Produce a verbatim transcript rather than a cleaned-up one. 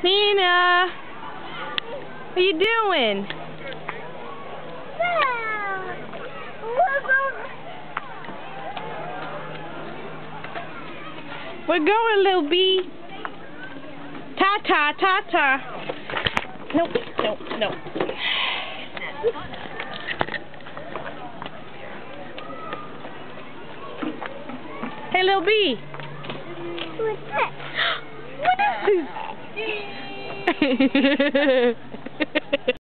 Nina, what are you doing? We're going, little bee. Ta ta ta ta. Nope, nope, nope. Hey, little bee. What's that? What is this?